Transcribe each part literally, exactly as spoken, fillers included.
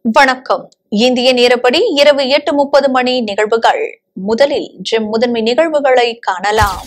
வணக்கம். இந்திய நேரப்படி இரவு எட்டு முப்பது மணி நிகழ்வுகள். முதலில் ஜெம் முதன்மை நிகழ்வுகளை காணலாம்.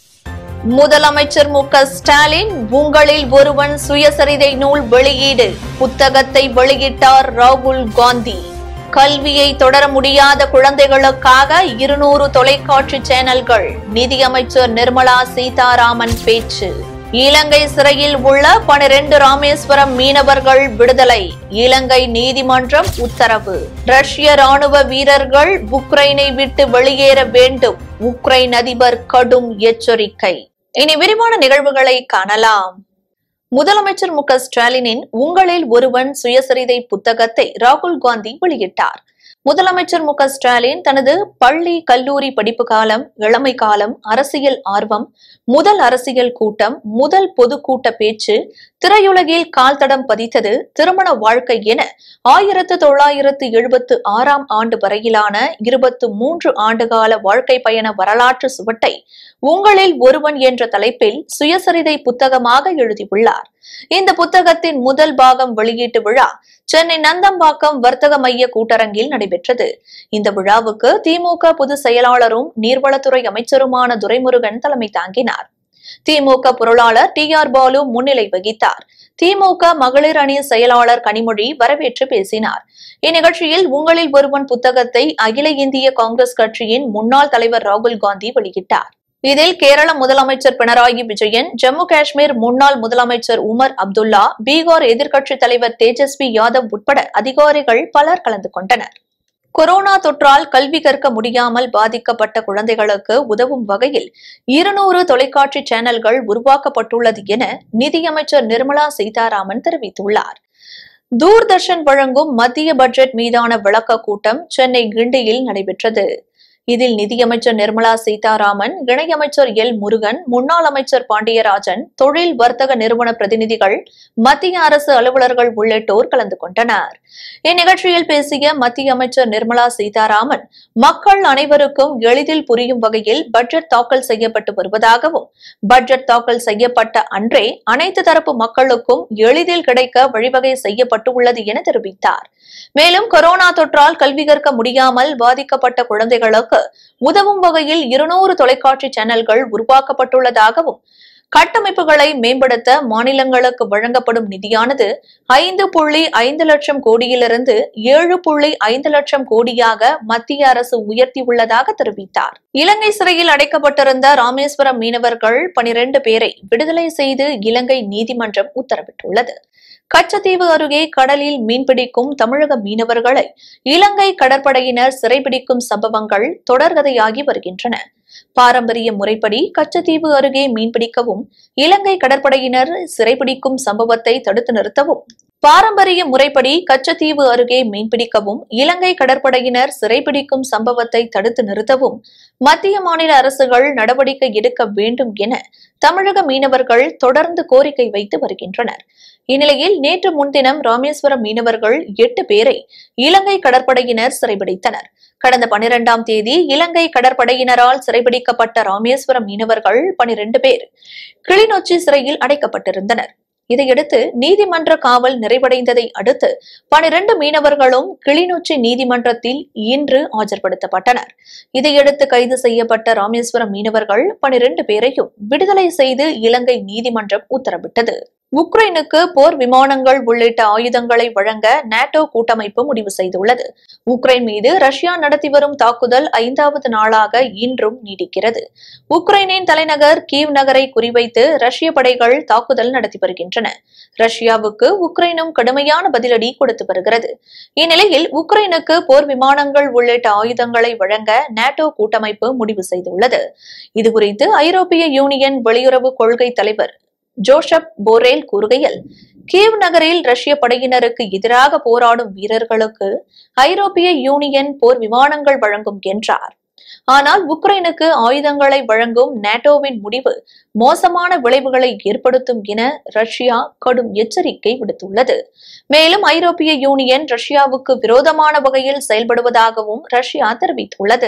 முதலமைச்சர் மு க ஸ்டாலின் உங்களில் ஒருவன் சுயசரிதை நூல் வெளியீடு. புத்தகத்தை வெளியிட்டார் ராகுல் காந்தி. கல்வியை தொடர முடியாத குழந்தைகளுக்காக இருநூறு தொலைக்காட்சி சேனல்கள். நிதியமைச்சர் நிர்மலா சீதாராமன் பேச்சு. இலங்கை சிறையில் உள்ள பனிரெண்டு ராமேஸ்வரம் மீனவர்கள் விடுதலை. இலங்கை நீதிமன்றம் உத்தரவு. ரஷ்ய ராணுவ வீரர்கள் உக்ரைனை விட்டு வெளியேற வேண்டும். உக்ரைன் அதிபர் கடும் எச்சரிக்கை. இனி விரிவான நிகழ்வுகளை காணலாம். முதலமைச்சர் மு க ஸ்டாலினின் உங்களில் ஒருவன் சுயசரிதை புத்தகத்தை ராகுல் காந்தி வெளியிட்டார். முதலமைச்சர் மு க ஸ்டாலின் தனது பள்ளி கல்லூரி படிப்பு காலம், இளமை காலம், அரசியல் ஆர்வம், முதல் அரசியல் கூட்டம், முதல் பொதுக்கூட்ட பேச்சு, திரையுலகில் கால் தடம் பதித்தது, திருமண வாழ்க்கை என ஆயிரத்து தொள்ளாயிரத்து எழுபத்து ஆறாம் ஆண்டு வரையிலான இருபத்து மூன்று ஆண்டுகால வாழ்க்கை பயண வரலாற்று சுவட்டை உங்களில் ஒருவன் என்ற தலைப்பில் சுயசரிதை புத்தகமாக எழுதியுள்ளார். இந்த புத்தகத்தின் முதல் பாகம் வெளியீட்டு விழா சென்னை நந்தம்பாக்கம் வர்த்தக மைய கூட்டரங்கில் நடைபெற்றது. இந்த விழாவுக்கு திமுக பொதுச் செயலாளரும் நீர்வளத்துறை அமைச்சருமான துரைமுருகன் தலைமை தாங்கினார். திமுக பொருளாளர் டி ஆர் பாலு முன்னிலை வகித்தார். திமுக மகளிர் அணி செயலாளர் கனிமொழி வரவேற்று பேசினார். இந்நிகழ்ச்சியில் உங்களில் ஒருவன் புத்தகத்தை அகில இந்திய காங்கிரஸ் கட்சியின் முன்னாள் தலைவர் ராகுல் காந்தி வெளியிட்டார். இதில் கேரள முதலமைச்சர் பினராயி விஜயன், ஜம்மு காஷ்மீர் முன்னாள் முதலமைச்சர் உமர் அப்துல்லா, பீகார் எதிர்க்கட்சித் தலைவர் தேஜஸ்வி யாதவ் உட்பட அதிகாரிகள் பலர் கலந்து கொண்டனர். கொரோனா தொற்றால் கல்வி கற்க முடியாமல் பாதிக்கப்பட்ட குழந்தைகளுக்கு உதவும் வகையில் இருநூறு தொலைக்காட்சி சேனல்கள் உருவாக்கப்பட்டுள்ளது என நிதியமைச்சர் நிர்மலா சீதாராமன் தெரிவித்துள்ளார். தூர்தர்ஷன் வழங்கும் மத்திய பட்ஜெட் மீதான விளக்க கூட்டம் சென்னை கிண்டியில் நடைபெற்றது. இதில் நிதியமைச்சர் நிர்மலா சீதாராமன், இணையமைச்சர் எல் முருகன், முன்னாள் அமைச்சர் பாண்டியராஜன், தொழில் வர்த்தக நிறுவன பிரதிநிதிகள், மத்திய அரசு அலுவலர்கள் உள்ளிட்டோர் கலந்து கொண்டனர். இந்நிகழ்ச்சியில் பேசிய மத்திய அமைச்சர் நிர்மலா சீதாராமன், மக்கள் அனைவருக்கும் எளிதில் புரியும் வகையில் பட்ஜெட் தாக்கல் செய்யப்பட்டு வருவதாகவும், பட்ஜெட் தாக்கல் செய்யப்பட்ட அன்றே அனைத்து தரப்பு மக்களுக்கும் எளிதில் கிடைக்க வழிவகை செய்யப்பட்டுள்ளது என தெரிவித்தார். மேலும் கொரோனா தொற்றால் கல்வி கற்க முடியாமல் பாதிக்கப்பட்ட குழந்தைகளுக்கு உதவும் வகையில் இருநூறு தொலைக்காட்சி சேனல்கள் உருவாக்கப்பட்டுள்ளதாகவும், கட்டமைப்புகளை மேம்படுத்த மாநிலங்களுக்கு வழங்கப்படும் நிதியானது ஐந்து புள்ளி ஐந்து லட்சம் கோடியிலிருந்து ஏழு புள்ளி ஐந்து லட்சம் கோடியாக மத்திய அரசு உயர்த்தியுள்ளதாக தெரிவித்தார். இலங்கை சிறையில் அடைக்கப்பட்டிருந்த ராமேஸ்வரம் மீனவர்கள் பனிரெண்டு பேரை விடுதலை செய்து இலங்கை நீதிமன்றம் உத்தரவிட்டுள்ளது. கச்சத்தீவு அருகே கடலில் மீன்பிடிக்கும் தமிழக மீனவர்களை இலங்கை கடற்படையினர் சிறைபிடிக்கும் சம்பவங்கள் தொடர்கதையாகி வருகின்றன. பாரம்பரிய முறைப்படி கச்சத்தீவு அருகே மீன்பிடிக்கவும் இலங்கை கடற்படையினர் சிறைபிடிக்கும் சம்பவத்தை தடுத்து நிறுத்தவும் பாரம்பரிய முறைப்படி கச்சத்தீவு அருகே மீன்பிடிக்கவும் இலங்கை கடற்படையினர் சிறைபிடிக்கும் சம்பவத்தை தடுத்து நிறுத்தவும் மத்திய மாநில அரசுகள் நடவடிக்கை எடுக்க வேண்டும் என தமிழக மீனவர்கள் தொடர்ந்து கோரிக்கை வைத்து வருகின்றனர். இந்நிலையில் நேற்று முன்தினம் ராமேஸ்வரம் மீனவர்கள் எட்டு பேரை இலங்கை கடற்படையினர் சிறைபிடித்தனர். கடந்த பனிரெண்டாம் தேதி இலங்கை கடற்படையினரால் சிறைபிடிக்கப்பட்ட ராமேஸ்வரம் மீனவர்கள் பனிரெண்டு பேர் கிளிநொச்சி சிறையில் அடைக்கப்பட்டிருந்தனர். இதையடுத்து நீதிமன்ற காவல் நிறைவடைந்ததை அடுத்து பனிரெண்டு மீனவர்களும் கிளிநொச்சி நீதிமன்றத்தில் இன்று ஆஜர்படுத்தப்பட்டனர். இதையடுத்து கைது செய்யப்பட்ட ராமேஸ்வரம் மீனவர்கள் பனிரெண்டு பேரையும் விடுதலை செய்து இலங்கை நீதிமன்றம் உத்தரவிட்டது. உக்ரைனுக்கு போர் விமானங்கள் உள்ளிட்ட ஆயுதங்களை வழங்க நேட்டோ கூட்டமைப்பு முடிவு செய்துள்ளது. உக்ரைன் மீது ரஷ்யா நடத்தி வரும் தாக்குதல் ஐந்தாவது நாளாக இன்றும் நீடிக்கிறது. உக்ரைனின் தலைநகர் கீவ் நகரை குறிவைத்து ரஷ்ய படைகள் தாக்குதல் நடத்தி வருகின்றன. ரஷ்யாவுக்கு உக்ரைனும் கடுமையான பதிலடி கொடுத்து வருகிறது. இந்நிலையில் உக்ரைனுக்கு போர் விமானங்கள் உள்ளிட்ட ஆயுதங்களை வழங்க நேட்டோ கூட்டமைப்பு முடிவு செய்துள்ளது. இதுகுறித்து ஐரோப்பிய யூனியன் வெளியுறவு கொள்கை தலைவர் ஜோசப் போரேல் கூறுகையில், கீவ் நகரில் ரஷ்ய படையினருக்கு எதிராக போராடும் வீரர்களுக்கு ஐரோப்பிய யூனியன் போர் விமானங்கள் வழங்கும் என்றார். ஆனால் உக்ரைனுக்கு ஆயுதங்களை வழங்கும் நேட்டோவின் முடிவு மோசமான விளைவுகளை ஏற்படுத்தும் என ரஷ்யா கடும் எச்சரிக்கை விடுத்துள்ளது. மேலும் ஐரோப்பிய யூனியன் ரஷ்யாவுக்கு விரோதமான வகையில் செயல்படுவதாகவும் ரஷ்யா தெரிவித்துள்ளது.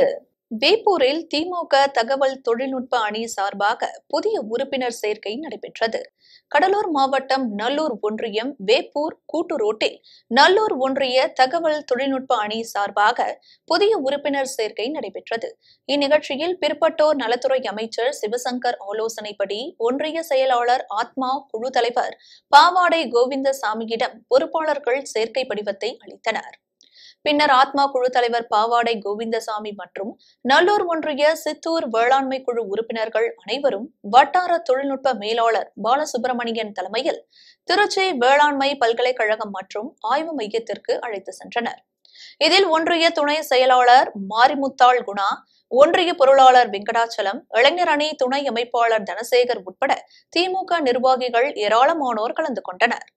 வேப்பூரில் திமுக தகவல் தொழில்நுட்ப அணி சார்பாக புதிய உறுப்பினர் சேர்க்கை நடைபெற்றது. கடலூர் மாவட்டம் நல்லூர் ஒன்றியம் வேப்பூர் கூட்டு ரோட்டில் நல்லூர் ஒன்றிய தகவல் தொழில்நுட்ப அணி சார்பாக புதிய உறுப்பினர் சேர்க்கை நடைபெற்றது. இந்நிகழ்ச்சியில் பிற்பட்டோர் நலத்துறை அமைச்சர் சிவசங்கர் ஆலோசனைப்படி ஒன்றிய செயலாளர் ஆத்மா குழு தலைவர் பாவாடை கோவிந்தசாமியிடம் பொறுப்பாளர்கள் சேர்க்கை படிவத்தை அளித்தனர். பின்னர் ஆத்மா குழு தலைவர் பாவாடை கோவிந்தசாமி மற்றும் நல்லூர் ஒன்றிய சித்தூர் வேளாண்மை குழு உறுப்பினர்கள் அனைவரும் வட்டார தொழில்நுட்ப மேலாளர் பாலசுப்பிரமணியன் தலைமையில் திருச்சி வேளாண்மை பல்கலைக்கழகம் மற்றும் ஆய்வு மையத்திற்கு அழைத்து சென்றனர். இதில் ஒன்றிய துணை செயலாளர் மாரிமுத்தாள் குணா, ஒன்றிய பொருளாளர் வெங்கடாச்சலம், இளைஞர் அணி துணை அமைப்பாளர் தனசேகர் உட்பட திமுக நிர்வாகிகள் ஏராளமானோர் கலந்து கொண்டனர்.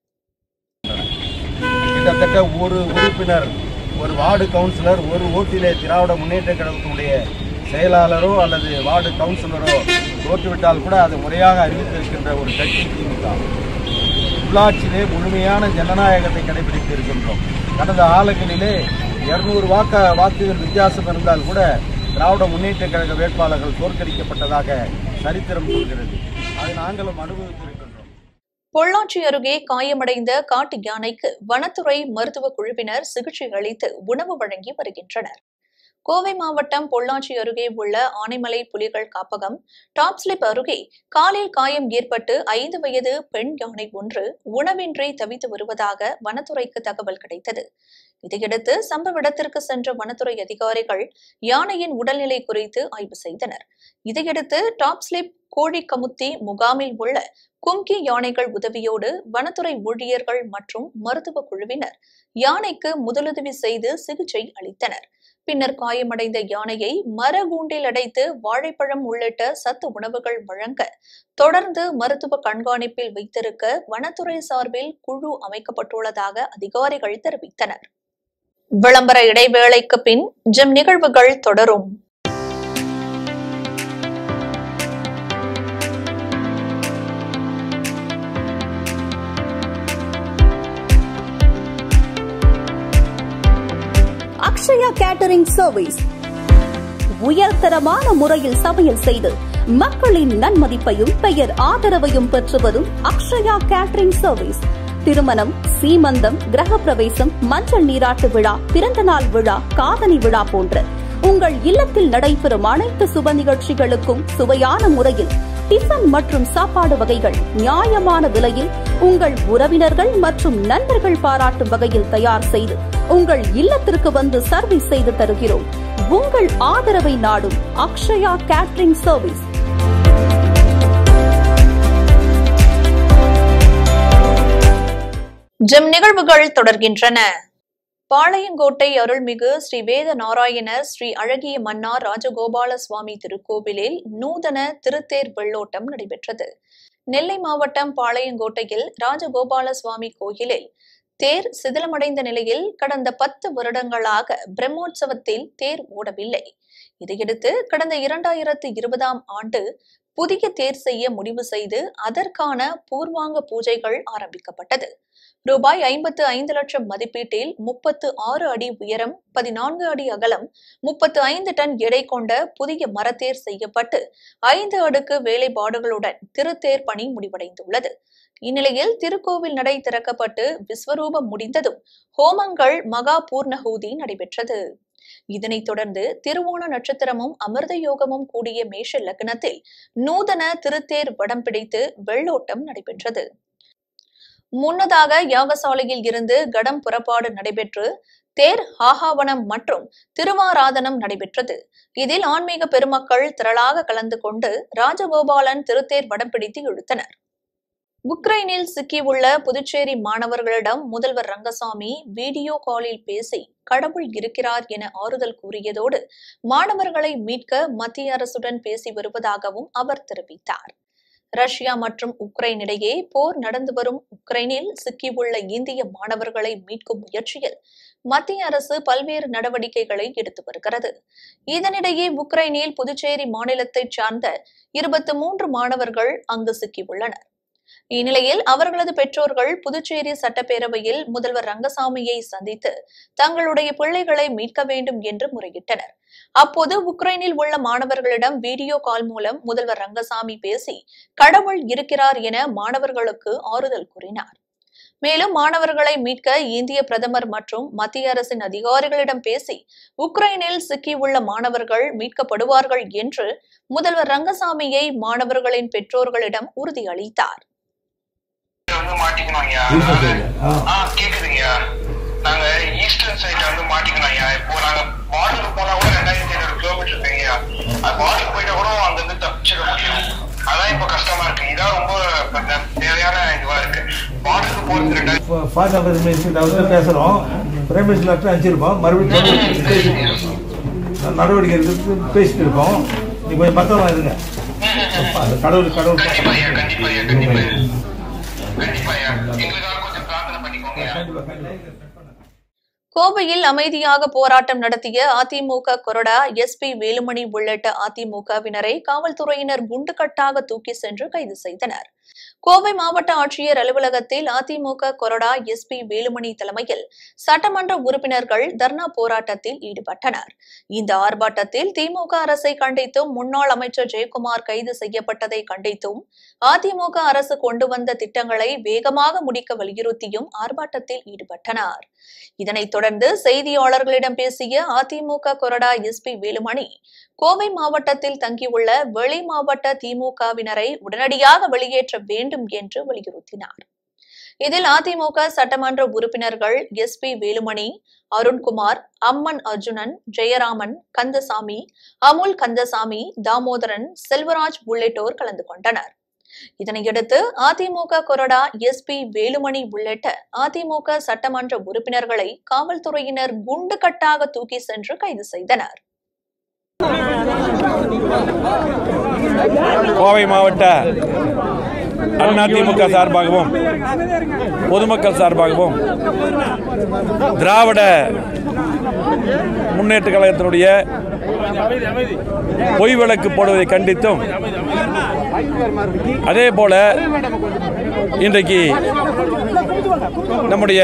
கிட்டத்தட்ட ஒரு உறுப்பினர், ஒரு வார்டு கவுன்சிலர், ஒரு ஓட்டிலே திராவிட முன்னேற்ற கழகத்தினுடைய செயலாளரோ அல்லது வார்டு கவுன்சிலரோ தோற்றுவிட்டால் கூட அது முறையாக அறிவித்திருக்கின்ற ஒரு கட்சி திமுக. உள்ளாட்சியிலே முழுமையான ஜனநாயகத்தை கடைபிடித்து இருக்கின்றோம். கடந்த ஆளுகளிலே இருநூறு வாக்க வாக்குகள் வித்தியாசம் இருந்தால் கூட திராவிட முன்னேற்ற கழக வேட்பாளர்கள் தோற்கடிக்கப்பட்டதாக சரித்திரம் சொல்கிறது. அதை நாங்களும் அனுபவித்திருக்கின்றோம். பொள்ளாச்சி அருகே காயமடைந்த காட்டு யானைக்கு வனத்துறை மருத்துவ குழுவினர் சிகிச்சை அளித்து உணவு வழங்கி வருகின்றனர். கோவை மாவட்டம் பொள்ளாச்சி அருகே உள்ள ஆனைமலை புலிகள் காப்பகம் டாப்ஸ்லிப் அருகே காலில் காயம் ஏற்பட்டு ஐந்து வயது பெண் யானை ஒன்று உணவின்றி தவித்து வருவதாக வனத்துறைக்கு தகவல் கிடைத்தது. இதையடுத்து சம்பவ இடத்திற்கு சென்ற வனத்துறை அதிகாரிகள் யானையின் உடல்நிலை குறித்து ஆய்வு செய்தனர். இதையடுத்து டாப்ஸ்லிப் கோழிக்கமுத்தி முகாமில் உள்ள கும்கி யானைகள் உதவியோடு வனத்துறை ஊழியர்கள் மற்றும் மருத்துவ குழுவினர் யானைக்கு முதலுதவி செய்து சிகிச்சை அளித்தனர். பின்னர் காயமடைந்த யானையை மரகூண்டில் அடைத்து வாழைப்பழம் உள்ளிட்ட சத்து உணவுகள் வழங்க தொடர்ந்து மருத்துவ கண்காணிப்பில் வைத்திருக்க வனத்துறை சார்பில் குழு அமைக்கப்பட்டுள்ளதாக அதிகாரிகள் தெரிவித்தனர். விளம்பர இடைவேளைக்கு பின் ஜெம் நிகழ்வுகள் தொடரும். அக்ஷயா கேட்டரிங் சர்வீஸ் உயர்தரமான முறையில் சமையல் செய்து மக்களின் நன்மதிப்பையும் பெயர் ஆதரவையும் பெற்று வரும் அக்ஷயா கேட்டரிங் சர்வீஸ் திருமணம், சீமந்தம், கிரகப்பிரவேசம், மஞ்சள் நீராட்டு விழா, பிறந்தநாள் விழா, காதணி விழா போன்ற உங்கள் இல்லத்தில் நடைபெறும் அனைத்து சுப நிகழ்ச்சிகளுக்கும் சுவையான முறையில் டிஃபன் மற்றும் சாப்பாடு வகைகள் நியாயமான விலையில் உங்கள் உறவினர்கள் மற்றும் நண்பர்கள் பாராட்டும் வகையில் தயார் செய்து உங்கள் இல்லத்திற்கு வந்து சர்வீஸ் செய்து தருகிறோம். உங்கள் ஆதரவை நாடும் அக்ஷயா கேட்டரிங் சர்வீஸ். ஜெம் நிகழ்வுகள் தொடர்கின்றன. பாளையங்கோட்டை அருள்மிகு ஸ்ரீ வேத நாராயணர் ஸ்ரீ அழகிய மன்னார் ராஜகோபால சுவாமி திருக்கோவிலில் நூதன திருத்தேர் வெள்ளோட்டம் நடைபெற்றது. நெல்லை மாவட்டம் பாளையங்கோட்டையில் ராஜகோபால சுவாமி கோயிலில் தேர் சிதிலமடைந்த நிலையில் கடந்த பத்து வருடங்களாக பிரம்மோற்சவத்தில் தேர் ஓடவில்லை. இதையடுத்து கடந்த இரண்டாயிரத்து இருபதாம் ஆண்டு புதிய தேர் செய்ய முடிவு செய்து அதற்கான பூர்வாங்க பூஜைகள் ஆரம்பிக்கப்பட்டது. ரூபாய் ஐம்பத்து ஐந்து லட்சம் மதிப்பீட்டில் முப்பத்து ஆறு அடி உயரம், பதினான்கு அடி அகலம், முப்பத்து ஐந்து டன் எடை கொண்ட புதிய மரத்தேர் செய்யப்பட்டு ஐந்து அடுக்கு வேலைப்பாடுகளுடன் திருத்தேர் பணி முடிவடைந்துள்ளது. இந்நிலையில் திருக்கோவில் நடை திறக்கப்பட்டு விஸ்வரூபம் முடிந்ததும் ஹோமங்கள் மகா பூர்ணஹூதி நடைபெற்றது. இதனைத் தொடர்ந்து திருவோண நட்சத்திரமும் அமிர்த யோகமும் கூடிய மேஷ லக்னத்தில் நூதன திருத்தேர் வடம் பிடித்து வெள்ளோட்டம் நடைபெற்றது. முன்னதாக யாகசாலையில் இருந்து கடம் புறப்பாடு நடைபெற்று தேர் ஆகாவனம் மற்றும் திருவாராதனம் நடைபெற்றது. இதில் ஆன்மீக பெருமக்கள் திரளாக கலந்து கொண்டு ராஜகோபாலன் திருத்தேர் வடம் பிடித்து இழுத்தனர். உக்ரைனில் சிக்கியுள்ள புதுச்சேரி மாணவர்களிடம் முதல்வர் ரங்கசாமி வீடியோ காலில் பேசி கடவுள் இருக்கிறார் என ஆறுதல் கூறியதோடு மாணவர்களை மீட்க மத்திய அரசுடன் பேசி வருவதாகவும் அவர் தெரிவித்தார். ரஷ்யா மற்றும் உக்ரைன் இடையே போர் நடந்து வரும் உக்ரைனில் சிக்கியுள்ள இந்திய மாணவர்களை மீட்கும் முயற்சியில் மத்திய அரசு பல்வேறு நடவடிக்கைகளை எடுத்து வருகிறது. இதனிடையே உக்ரைனில் புதுச்சேரி மாநிலத்தைச் சார்ந்த இருபத்தி மூன்று மாணவர்கள் அங்கு சிக்கியுள்ளனர். இந்நிலையில் அவர்களது பெற்றோர்கள் புதுச்சேரி சட்டப்பேரவையில் முதல்வர் ரங்கசாமியை சந்தித்து தங்களுடைய பிள்ளைகளை மீட்க வேண்டும் என்று முறையிட்டனர். அப்போது உக்ரைனில் உள்ள மாணவர்களிடம் வீடியோ கால் மூலம் முதல்வர் ரங்கசாமி பேசி கடவுள் இருக்கிறார் என மாணவர்களுக்கு ஆறுதல் கூறினார். மேலும் மாணவர்களை மீட்க இந்திய பிரதமர் மற்றும் மத்திய அரசின் அதிகாரிகளிடம் பேசி உக்ரைனில் சிக்கியுள்ள மாணவர்கள் மீட்கப்படுவார்கள் என்று முதல்வர் ரங்கசாமியை மாணவர்களின் பெற்றோர்களிடம் உறுதியளித்தார். வந்து மாட்டிக்கணும். கேக்குதுங்கய்யா, நாங்க ஈஸ்டர்ன் சைட்ல வந்து மாட்டிக்கணும். இப்போ நாங்க பார்டருக்கு போனா கூட ரெண்டாயிரத்தி ஐநூறு கிலோமீட்டர் இருக்குங்கய்யா. பார்டருக்கு போயிட்டா கூட அங்க இருந்து தப்பிச்சிட முடியும். அதான் இப்ப கஷ்டமா இருக்கு. இதான் ரொம்ப தேவையான இதுவா இருக்கு. பார்டருக்கு போறது ரெண்டாயிரத்தி பேசுறோம், பிரைம் மினிஸ்டர் அனுப்பிச்சிருக்கோம், மறுபடியும் நடவடிக்கை எடுத்து பேசிட்டு இருக்கோம். நீ கொஞ்சம் பத்திரமா இருங்க. கடவுள் கடவுள் கண்டிப்பா கண்டிப்பா கண்டிப்பா கோவையில் அமைதியாக போராட்டம் நடத்திய அதிமுக கொறடா எஸ் பி வேலுமணி உள்ளிட்ட அதிமுகவினரை காவல்துறையினர் குண்டுகட்டாக தூக்கி சென்று கைது செய்தனர். கோவை மாவட்ட ஆட்சியர் அலுவலகத்தில் அதிமுக கொறடா எஸ் பி வேலுமணி தலைமையில் சட்டமன்ற உறுப்பினர்கள் தர்ணா போராட்டத்தில் ஈடுபட்டனர். இந்த ஆர்ப்பாட்டத்தில் திமுக அரசை கண்டித்தும் முன்னாள் அமைச்சர் ஜெயக்குமார் கைது செய்யப்பட்டதை கண்டித்தும் அதிமுக அரசு கொண்டு வந்த திட்டங்களை வேகமாக முடிக்க வலியுறுத்தியும் ஆர்ப்பாட்டத்தில் ஈடுபட்டனர். இதனைத் தொடர்ந்து செய்தியாளர்களிடம் பேசிய அதிமுக கொறடா எஸ் பி வேலுமணி கோவை மாவட்டத்தில் தங்கியுள்ள வெளி மாவட்ட திமுகவினரை உடனடியாக வெளியேற்ற வேண்டும் என்று வலியுறுத்தினார். இதில் அதிமுக சட்டமன்ற உறுப்பினர்கள் எஸ் பி வேலுமணி, அருண்குமார், அம்மன் அர்ஜுனன், ஜெயராமன், கந்தசாமி, அமுல் கந்தசாமி, தாமோதரன், செல்வராஜ் உள்ளிட்டோர் கலந்து கொண்டனர். இதனையடுத்து அதிமுக கொறடா எஸ் பி வேலுமணி உள்ளிட்ட அதிமுக சட்டமன்ற உறுப்பினர்களை காவல்துறையினர் குண்டுகட்டாக தூக்கி சென்று கைது செய்தனர். கோவை மாவட்ட அதிமுக சார்பாகவும் பொதுமக்கள் சார்பாகவும் திராவிட முன்னேற்ற கழகத்தினுடைய பொய் வழக்கு போடுவதை கண்டித்தும், அதே போல இன்றைக்கு நம்முடைய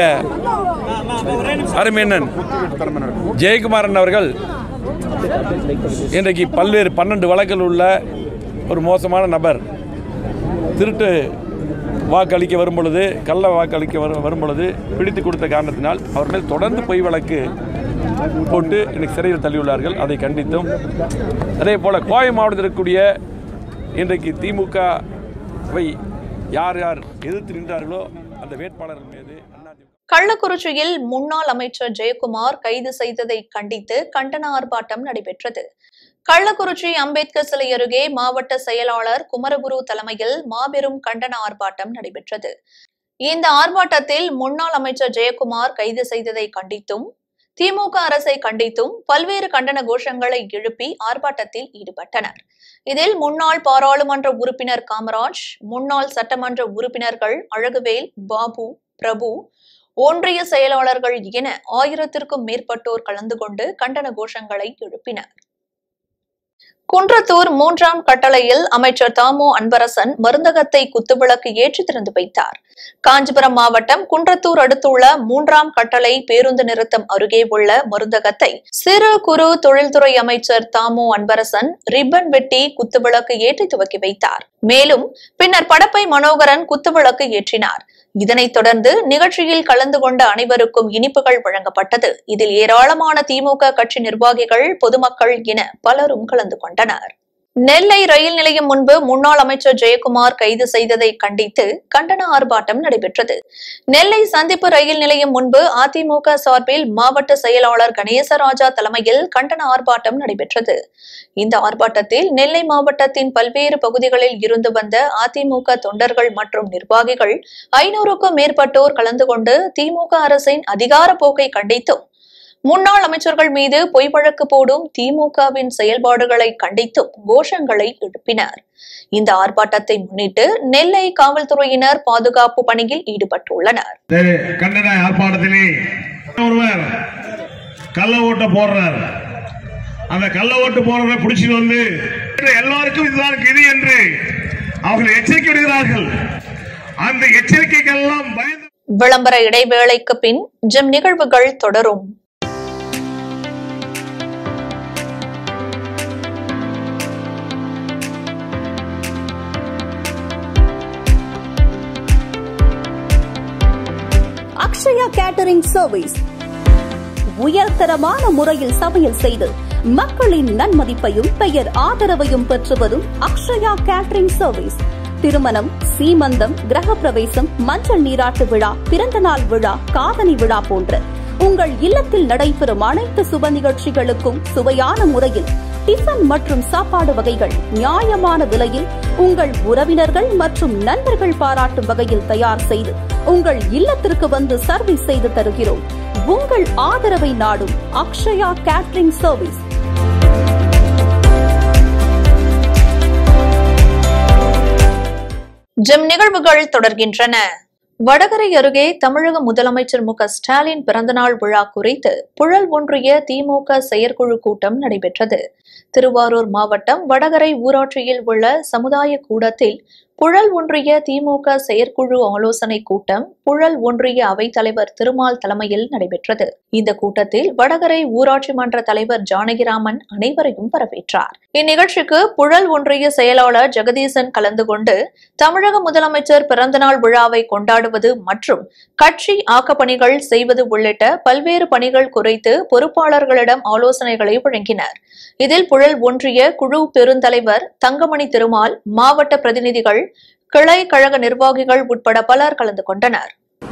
அருமையண்ணன் ஜெயக்குமாரன் அவர்கள் இன்றைக்கு பல்வேறு பன்னெண்டு வழக்கில் உள்ள ஒரு மோசமான நபர் திருட்டு வாக்களிக்க வரும் பொழுது கள்ள வாக்களிக்க வரும் பொழுது பிடித்து கொடுத்த காரணத்தினால் அவர் மேல் தொடர்ந்து பொய் வழக்கு போட்டு இன்றைக்கு சிறையில் தள்ளியுள்ளார்கள். அதை கண்டித்தும், அதே போல் கோவை மாவட்டத்தில் இருக்கக்கூடிய இன்றைக்கு திமுகவை யார் யார் எதிர்த்து நின்றார்களோ அந்த வேட்பாளர்கள் மீது கள்ளக்குறிச்சியில் முன்னாள் அமைச்சர் ஜெயக்குமார் கைது செய்ததை கண்டித்து கண்டன ஆர்ப்பாட்டம் நடைபெற்றது. கள்ளக்குறிச்சி அம்பேத்கர் சிலை அருகே மாவட்ட செயலாளர் குமரகுரு தலைமையில் மாபெரும் கண்டன ஆர்ப்பாட்டம் நடைபெற்றது. இந்த ஆர்ப்பாட்டத்தில் முன்னாள் அமைச்சர் ஜெயக்குமார் கைது செய்ததை கண்டித்தும், திமுக அரசை கண்டித்தும் பல்வேறு கண்டன கோஷங்களை எழுப்பி ஆர்ப்பாட்டத்தில் ஈடுபட்டனர். இதில் முன்னாள் பாராளுமன்ற உறுப்பினர் காமராஜ், முன்னாள் சட்டமன்ற உறுப்பினர்கள் அழகுவேல், பாபு, பிரபு, ஒன்றிய செயலாளர்கள் என ஆயிரத்திற்கும் மேற்பட்டோர் கலந்து கொண்டு கண்டன கோஷங்களை எழுப்பினர். குன்றத்தூர் மூன்றாம் கட்டளையில் அமைச்சர் தாமோ அன்பரசன் மருந்தகத்தை குத்துவிளக்கு ஏற்றி திறந்து வைத்தார். காஞ்சிபுரம் மாவட்டம் குன்றத்தூர் அடுத்துள்ள மூன்றாம் கட்டளை பேருந்து நிறுத்தம் அருகே உள்ள மருந்தகத்தை சிறு குறு தொழில்துறை அமைச்சர் தாமோ அன்பரசன் ரிப்பன் வெட்டி குத்துவிளக்கு ஏற்றி துவக்கி வைத்தார். மேலும் பின்னர் படப்பை மனோகரன் குத்துவிளக்கு ஏற்றினார். இதனைத் தொடர்ந்து நிகழ்ச்சியில் கலந்து கொண்ட அனைவருக்கும் இனிப்புகள் வழங்கப்பட்டது. இதில் ஏராளமான திமுக கட்சி நிர்வாகிகள், பொதுமக்கள் என பலரும் கலந்து கொண்டனர். நெல்லை ரயில் நிலையம் முன்பு முன்னாள் அமைச்சர் ஜெயக்குமார் கைது செய்ததை கண்டித்து கண்டன ஆர்ப்பாட்டம் நடைபெற்றது. நெல்லை சந்திப்பு ரயில் நிலையம் முன்பு அதிமுக சார்பில் மாவட்ட செயலாளர் கணேசராஜா தலைமையில் கண்டன ஆர்ப்பாட்டம் நடைபெற்றது. இந்த ஆர்ப்பாட்டத்தில் நெல்லை மாவட்டத்தின் பல்வேறு பகுதிகளில் இருந்து வந்த அதிமுக தொண்டர்கள் மற்றும் நிர்வாகிகள் ஐநூறுக்கும் மேற்பட்டோர் கலந்து கொண்டு திமுக அரசின் அதிகார போக்கை கண்டித்தும், முன்னாள் அமைச்சர்கள் மீது பொய் வழக்கு போடும் திமுகவின் செயல்பாடுகளை கண்டித்தும் கோஷங்களை எழுப்பினர். இந்த ஆர்ப்பாட்டத்தை முன்னிட்டு நெல்லை காவல்துறையினர் பாதுகாப்பு பணியில் ஈடுபட்டுள்ளனர். கண்டன ஆர்ப்பாட்டத்திலே ஒருவர் கள்ள ஓட்ட போடுறார். அந்த கள்ள ஓட்டு போடுறதை பிடிச்சிட்டு வந்து எல்லாருக்கும் இதுதான் இது என்று அவர்கள் எச்சரிக்கை விடுகிறார்கள். அந்த எச்சரிக்கைகள்லாம் பயந்து விளம்பர இடைவேளைக்கு பின் ஜெம் நிகழ்வுகள் தொடரும். அக்ஷயா கேட்டரிங் சர்வீஸ் உயர்தரமான முறையில் சமையல் செய்து மக்களின் நன்மதிப்பையும் பெயர் ஆதரவையும் பெற்று வரும் அக்ஷயா கேட்டரிங் சர்வீஸ் திருமணம், சீமந்தம், கிரகப்பிரவேசம், மஞ்சள் நீராட்டு விழா, பிறந்தநாள் விழா, காதணி விழா போன்ற உங்கள் இல்லத்தில் நடைபெறும் அனைத்து சுப நிகழ்ச்சிகளுக்கும் சுவையான முறையில் டிஃபன் மற்றும் சாப்பாடு வகைகள் நியாயமான விலையில் உங்கள் உறவினர்கள் மற்றும் நண்பர்கள் பாராட்டும் வகையில் தயார் செய்து உங்கள் இல்லத்திற்கு வந்து சர்வீஸ் செய்து தருகிறோம். உங்கள் ஆதரவை நாடும் அக்ஷயா கேட்டரிங் சர்வீஸ். ஜெம் நிகழ்வுகள் தொடர்கின்றன. வடகரை அருகே தமிழக முதலமைச்சர் மு க ஸ்டாலின் பிறந்தநாள் விழா குறித்து புழல் ஒன்றிய திமுக செயற்குழு கூட்டம் நடைபெற்றது. திருவாரூர் மாவட்டம் வடகரை ஊராட்சியில் உள்ள சமுதாய கூடத்தில் புழல் ஒன்றிய திமுக செயற்குழு ஆலோசனை கூட்டம் புழல் ஒன்றிய அவைத்தலைவர் திருமால் தலைமையில் நடைபெற்றது. இந்த கூட்டத்தில் வடகரை ஊராட்சி மன்ற தலைவர் ஜானகிராமன் அனைவரையும் வரவேற்றார். இந்நிகழ்ச்சிக்கு புழல் ஒன்றிய செயலாளர் ஜெகதீசன் கலந்து கொண்டு தமிழக முதலமைச்சர் பிறந்தநாள் விழாவை கொண்டாடுவது மற்றும் கட்சி ஆக்கப்பணிகள் செய்வது உள்ளிட்ட பல்வேறு பணிகள் குறித்து பொறுப்பாளர்களிடம் ஆலோசனைகளை வழங்கினர். இதில் புழல் ஒன்றிய குழு பெருந்தலைவர் தங்கமணி திருமால், மாவட்ட பிரதிநிதிகள், கிளை கழக நிர்வாகிகள் உட்பட பலர் கலந்து கொண்டனர்.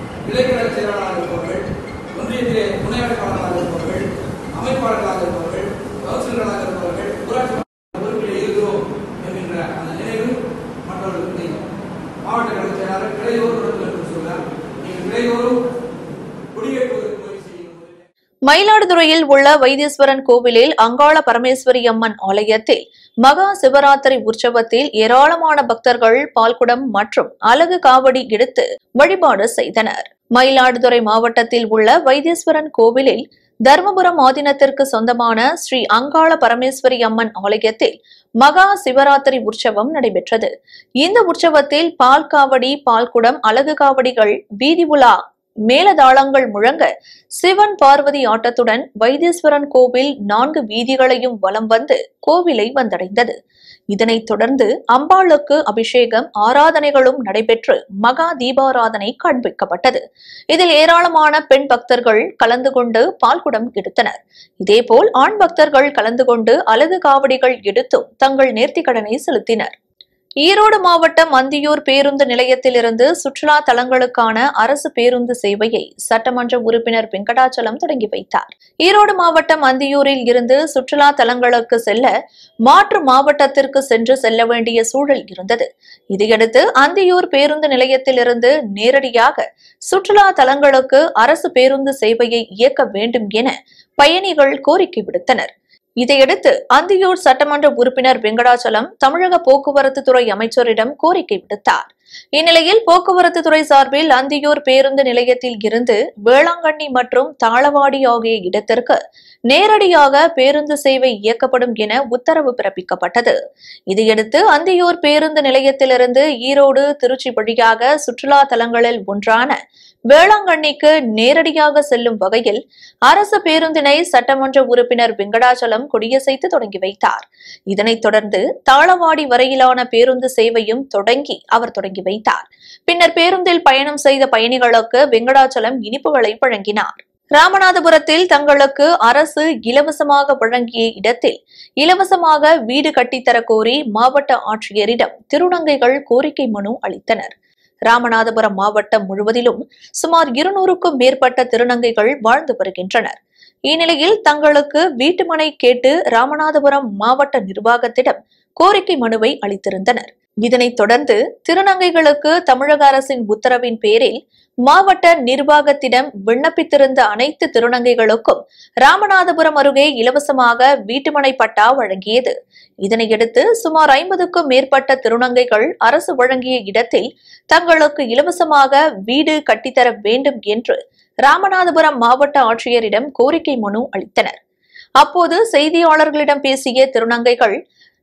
மயிலாடுதுறையில் உள்ள வைத்தீஸ்வரன் கோவிலில் அங்காள பரமேஸ்வரி அம்மன் ஆலயத்தில் மகா சிவராத்திரி உற்சவத்தில் ஏராளமான பக்தர்கள் பால்குடம் மற்றும் அலகு காவடி எடுத்து வழிபாடு செய்தனர். மயிலாடுதுறை மாவட்டத்தில் உள்ள வைத்தீஸ்வரன் கோவிலில் தர்மபுரம் ஆதீனத்திற்கு சொந்தமான ஸ்ரீ அங்காள பரமேஸ்வரி அம்மன் ஆலயத்தில் மகா சிவராத்திரி உற்சவம் நடைபெற்றது. இந்த உற்சவத்தில் பால் காவடி, பால்குடம், அலகு காவடிகள், வீதி உலா, மேலதாளங்கள் முழங்க சிவன் பார்வதி ஆட்டத்துடன் வைத்தீஸ்வரன் கோவில் நான்கு வீதிகளையும் வலம் வந்து கோவிலை வந்தடைந்தது. இதனைத் தொடர்ந்து அம்பாளுக்கு அபிஷேகம், ஆராதனைகளும் நடைபெற்று மகா தீபாராதனை காண்பிக்கப்பட்டது. இதில் ஏராளமான பெண் பக்தர்கள் கலந்து கொண்டு பால்குடம் எடுத்தனர். இதேபோல் ஆண் பக்தர்கள் கலந்து கொண்டு அலகு காவடிகள் எடுத்தும் தங்கள் நேர்த்திக்கடனை செலுத்தினர். ஈரோடு மாவட்டம் அந்தியூர் பேருந்து நிலையத்திலிருந்து சுற்றுலா தலங்களுக்கான அரசு பேருந்து சேவையை சட்டமன்ற உறுப்பினர் வெங்கடாச்சலம் தொடங்கி வைத்தார். ஈரோடு மாவட்டம் அந்தியூரில் இருந்து சுற்றுலா தலங்களுக்கு செல்ல மாற்று மாவட்டத்திற்கு சென்று செல்ல வேண்டிய சூழல் இருந்தது. இதையடுத்து அந்தியூர் பேருந்து நிலையத்திலிருந்து நேரடியாக சுற்றுலா தலங்களுக்கு அரசு பேருந்து சேவையை இயக்க வேண்டும் என பயணிகள் கோரிக்கை விடுத்தனர். இதையடுத்து அந்தியூர் சட்டமன்ற உறுப்பினர் வெங்கடாச்சலம் தமிழக போக்குவரத்து துறை அமைச்சரிடம் கோரிக்கை விடுத்தார். இந்நிலையில் போக்குவரத்து துறை சார்பில் அந்தியூர் பேருந்து நிலையத்தில் இருந்து வேளாங்கண்ணி மற்றும் தாளவாடி ஆகிய இடத்திற்கு நேரடியாக பேருந்து சேவை இயக்கப்படும் என உத்தரவு பிறப்பிக்கப்பட்டது. இதையடுத்து அந்தியூர் பேருந்து நிலையத்திலிருந்து ஈரோடு, திருச்சி வழியாக சுற்றுலா தலங்களில் ஒன்றான வேளாங்கண்ணிக்கு நேரடியாக செல்லும் வகையில் அரசு பேருந்தினை சட்டமன்ற உறுப்பினர் வெங்கடாச்சலம் கொடியசைத்து தொடங்கி வைத்தார். இதனைத் தொடர்ந்து தாளவாடி வரையிலான பேருந்து சேவையும் தொடங்கி அவர் தொடங்கி வைத்தார். பின்னர் பேருந்தில் பயணம் செய்த பயணிகளுக்கு வெங்கடாச்சலம் இனிப்புகளை வழங்கினார். ராமநாதபுரத்தில் தங்களுக்கு அரசு இலவசமாக வழங்கிய இடத்தில் இலவசமாக வீடு கட்டித்தர கோரி மாவட்ட ஆட்சியரிடம் திருநங்கைகள் கோரிக்கை மனு அளித்தனர். ராமநாதபுரம் மாவட்டம் முழுவதிலும் சுமார் இருநூறுக்கும் மேற்பட்ட திருநங்கைகள் வாழ்ந்து வருகின்றனர். இந்நிலையில் தங்களுக்கு வீட்டுமனை கேட்டு ராமநாதபுரம் மாவட்ட நிர்வாகத்திடம் கோரிக்கை மனுவை அளித்திருந்தனர். இதனைத் தொடர்ந்து திருநங்கைகளுக்கு தமிழக அரசின் உத்தரவின் பேரில் மாவட்ட நிர்வாகத்திடம் விண்ணப்பித்திருந்த அனைத்து திருநங்கைகளுக்கும் ராமநாதபுரம் அருகே இலவசமாக வீட்டுமனை பட்டா வழங்கியது. இதனையடுத்து சுமார் ஐம்பதுக்கும் மேற்பட்ட திருநங்கைகள் அரசு வழங்கிய இடத்தில் தங்களுக்கு இலவசமாக வீடு கட்டித்தர வேண்டும் என்று ராமநாதபுரம் மாவட்ட ஆட்சியரிடம் கோரிக்கை மனு அளித்தனர். அப்போது செய்தியாளர்களிடம் பேசிய திருநங்கைகள்,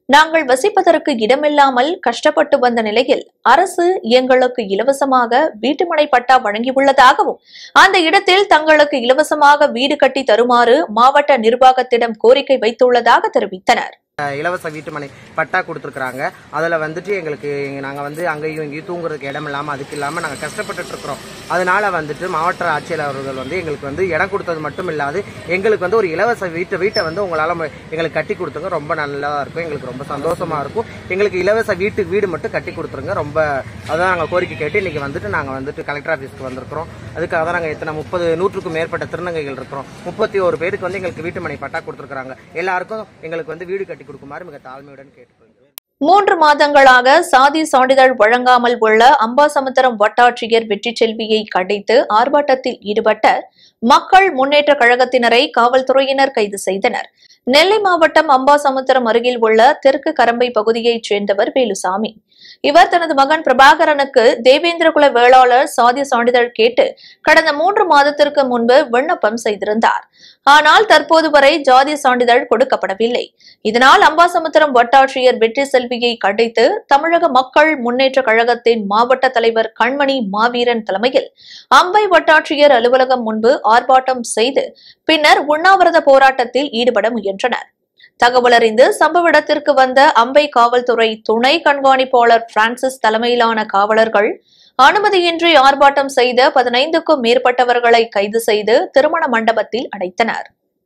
நாங்கள் வசிப்பதற்கு இடமில்லாமல் கஷ்டப்பட்டு வந்த நிலையில் அரசு எங்களுக்கு இலவசமாக வீட்டுமனை பட்டா வழங்கியுள்ளதாகவும் அந்த இடத்தில் தங்களுக்கு இலவசமாக வீடு கட்டி தருமாறு மாவட்ட நிர்வாகத்திடம் கோரிக்கை வைத்துள்ளதாக தெரிவித்தனர். இலவச வீட்டுமனை பட்டா கொடுத்துருக்காங்க. அதில் வந்துட்டு எங்களுக்கு நாங்கள் வந்து அங்கேயும் இங்கேயும் தூங்குறதுக்கு இடம் இல்லாமல் அதுக்கு இல்லாமல் நாங்கள் கஷ்டப்பட்டு இருக்கிறோம். அதனால வந்துட்டு மாவட்ட ஆட்சியர் அவர்கள் வந்து எங்களுக்கு வந்து இடம் கொடுத்தது மட்டும் இல்லாது எங்களுக்கு வந்து ஒரு இலவச வீட்டை வீட்டை வந்து உங்களால் எங்களுக்கு கட்டி கொடுத்துங்க, ரொம்ப நல்லா இருக்கும், எங்களுக்கு ரொம்ப சந்தோஷமா இருக்கும். எங்களுக்கு இலவச வீட்டு வீடு மட்டும் கட்டி கொடுத்துருங்க, ரொம்ப அதான் நாங்கள் கோரிக்கை கேட்டு இன்னைக்கு வந்துட்டு நாங்கள் வந்துட்டு கலெக்டர் ஆஃபீஸ்க்கு வந்திருக்கிறோம். அதுக்காக தான் நாங்கள் எத்தனை முப்பது நூற்றுக்கும் மேற்பட்ட திருநங்கைகள் இருக்கிறோம். முப்பத்தி ஒரு பேருக்கு வந்து எங்களுக்கு வீட்டுமனை பட்டா கொடுத்துருக்காங்க. எல்லாருக்கும் எங்களுக்கு வந்து வீடு கட்டி கொடுக்குமாறு மிக தாழ்மையுடன் கேட்டுக்கொள்கிறேன். மூன்று மாதங்களாக சாதி சான்றிதழ் வழங்காமல் உள்ள அம்பாசமுத்திரம் வட்டாட்சியர் வெற்றி செல்வியை கண்டித்து ஆர்ப்பாட்டத்தில் ஈடுபட்ட மக்கள் முன்னேற்ற கழகத்தினரை காவல்துறையினர் கைது செய்தனர். நெல்லை மாவட்டம் அம்பாசமுத்திரம் அருகில் உள்ள தெற்கு கரம்பை பகுதியைச் சேர்ந்தவர் வேலுசாமி. இவர் தனது மகன் பிரபாகரனுக்கு தேவேந்திரகுல வேளாளர் சாதி சான்றிதழ் கேட்டு கடந்த மூன்று மாதத்திற்கு முன்பு விண்ணப்பம் செய்திருந்தார். ஆனால் தற்போது வரை ஜாதி சான்றிதழ் கொடுக்கப்படவில்லை. இதனால் அம்பாசமுத்திரம் வட்டாட்சியர் வெற்றி செல்வியை கண்டித்து தமிழக மக்கள் முன்னேற்ற கழகத்தின் மாவட்ட தலைவர் கண்மணி மாவீரன் தலைமையில் அம்பை வட்டாட்சியர் அலுவலகம் முன்பு ஆர்ப்பாட்டம் செய்து பின்னர் உண்ணாவிரத போராட்டத்தில் ஈடுபட முயன்றனர். தகவல் அறிந்து சம்பவ இடத்திற்கு வந்த அம்பை காவல்துறை துணை கண்காணிப்பாளர் பிரான்சிஸ் தலைமையிலான காவலர்கள் அனுமதியின்றி ஆர்ப்பாட்டம் செய்த பதினைந்துக்கும் மேற்பட்டவர்களை கைது செய்து திருமண மண்டபத்தில் அடைத்தனர்.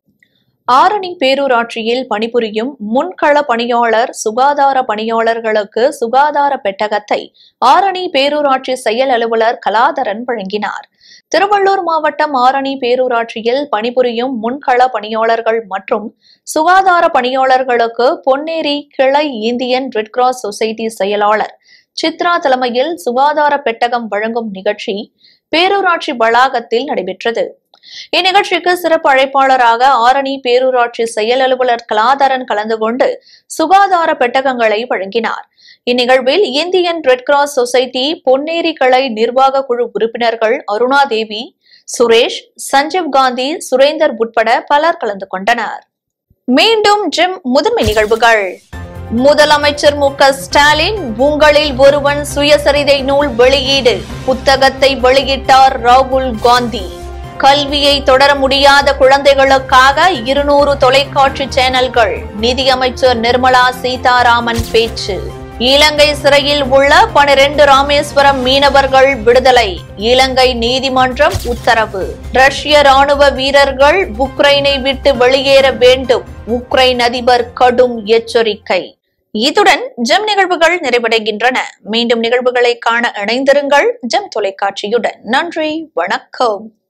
ஆரணி பேரூராட்சியில் பணிபுரியும் முன்கள பணியாளர் சுகாதார பணியாளர்களுக்கு சுகாதார பெட்டகத்தை ஆரணி பேரூராட்சி செயல் அலுவலர் கலாதரன் வழங்கினார். திருவள்ளூர் மாவட்டம் ஆரணி பேரூராட்சியில் பணிபுரியும் முன்கள பணியாளர்கள் மற்றும் சுகாதார பணியாளர்களுக்கு பொன்னேரி கிளை இந்தியன் ரெட் கிராஸ் சொசைட்டி செயலாளர் சித்ரா தலைமையில் சுகாதார பெட்டகம் வழங்கும் நிகழ்ச்சி பேரூராட்சி வளாகத்தில் நடைபெற்றது. இந்நிகழ்ச்சிக்கு சிறப்பு அழைப்பாளராக ஆரணி பேரூராட்சி செயல் அலுவலர் கலாதரன் கலந்து கொண்டு சுகாதார பெட்டகங்களை வழங்கினார். இந்நிகழ்வில் Indian red cross society Ponneri கிளை நிர்வாக குழு உறுப்பினர்கள் அருணாதேவி, சுரேஷ், சஞ்சீவ் காந்தி, சுரேந்தர் உட்பட பலர் கலந்து கொண்டனர். மீண்டும் ஜிம் முதன்மை நிகழ்வுகள். முதலமைச்சர் மு க ஸ்டாலின் உங்களில் ஒருவன் சுயசரிதை நூல் வெளியீடு, புத்தகத்தை வெளியிட்டார் ராகுல் காந்தி. கல்வியை தொடர முடியாத குழந்தைகளுக்காக இருநூறு தொலைக்காட்சி சேனல்கள், நிதியமைச்சர் நிர்மலா சீதாராமன் பேச்சு. இலங்கை சிறையில் உள்ள பனிரெண்டு ராமேஸ்வரம் மீனவர்கள் விடுதலை, இலங்கை நீதிமன்றம் உத்தரவு. ரஷ்ய ராணுவ வீரர்கள் உக்ரைனை விட்டு வெளியேற வேண்டும், உக்ரைன் அதிபர் கடும் எச்சரிக்கை. இத்துடன் ஜெம் நிகழ்வுகள் நிறைவடைகின்றன. மீண்டும் நிகழ்வுகளை காண இணைந்திருங்கள் ஜெம் தொலைக்காட்சியுடன். நன்றி, வணக்கம்.